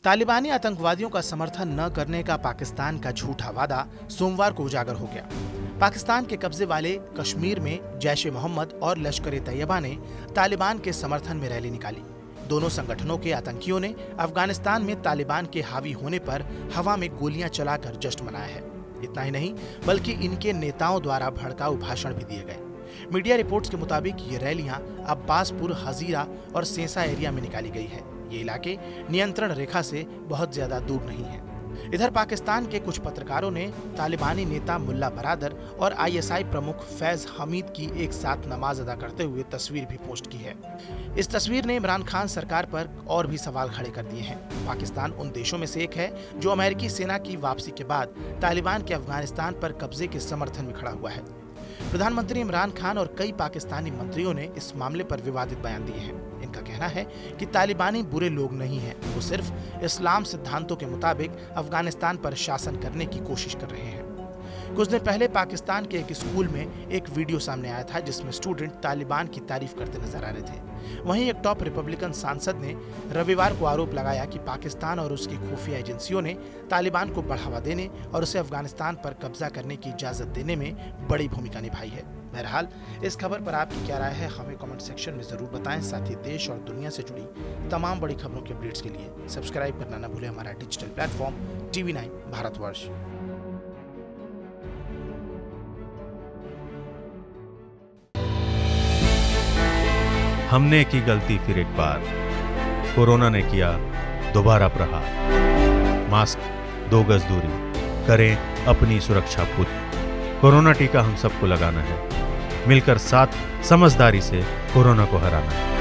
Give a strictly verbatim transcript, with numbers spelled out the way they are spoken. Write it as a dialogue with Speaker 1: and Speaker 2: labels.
Speaker 1: तालिबानी आतंकवादियों का समर्थन न करने का पाकिस्तान का झूठा वादा सोमवार को उजागर हो गया। पाकिस्तान के कब्जे वाले कश्मीर में जैश ए मोहम्मद और लश्कर ए तैयबा ने तालिबान के समर्थन में रैली निकाली। दोनों संगठनों के आतंकियों ने अफगानिस्तान में तालिबान के हावी होने पर हवा में गोलियां चलाकर जश्न मनाया है। इतना ही नहीं बल्कि इनके नेताओं द्वारा भड़काऊ भाषण भी दिए गए। मीडिया रिपोर्ट्स के मुताबिक ये रैलियां अब्बासपुर, हजीरा और सेंसा एरिया में निकाली गई है। ये इलाके नियंत्रण रेखा से बहुत ज्यादा दूर नहीं है। इधर पाकिस्तान के कुछ पत्रकारों ने तालिबानी नेता मुल्ला बरादर और आई एस आई प्रमुख फैज हमीद की एक साथ नमाज अदा करते हुए तस्वीर भी पोस्ट की है। इस तस्वीर ने इमरान खान सरकार पर और भी सवाल खड़े कर दिए हैं। पाकिस्तान उन देशों में से एक है जो अमेरिकी सेना की वापसी के बाद तालिबान के अफगानिस्तान पर कब्जे के समर्थन में खड़ा हुआ है। प्रधानमंत्री इमरान खान और कई पाकिस्तानी मंत्रियों ने इस मामले पर विवादित बयान दिए हैं। इनका कहना है कि तालिबानी बुरे लोग नहीं हैं, वो सिर्फ इस्लाम सिद्धांतों के मुताबिक अफगानिस्तान पर शासन करने की कोशिश कर रहे हैं। कुछ दिन पहले पाकिस्तान के एक स्कूल में एक वीडियो सामने आया था जिसमें स्टूडेंट तालिबान की तारीफ करते नजर आ रहे थे। वहीं एक टॉप रिपब्लिकन सांसद ने रविवार को आरोप लगाया कि पाकिस्तान और उसकी खुफिया एजेंसियों ने तालिबान को बढ़ावा देने और उसे अफगानिस्तान पर कब्जा करने की इजाजत देने में बड़ी भूमिका निभाई है। बहरहाल इस खबर पर आपकी क्या राय है हमें कमेंट सेक्शन में जरूर बताएं। साथ ही देश और दुनिया से जुड़ी तमाम बड़ी खबरों के अपडेट्स के लिए सब्सक्राइब करना न भूलें हमारा digital platform TV nine Bharatvarsh.
Speaker 2: हमने की गलती फिर एक बार, कोरोना ने किया दोबारा प्रहार। मास्क, दो गज दूरी, करें अपनी सुरक्षा पूरी। कोरोना टीका हम सबको लगाना है, मिलकर साथ समझदारी से कोरोना को हराना है।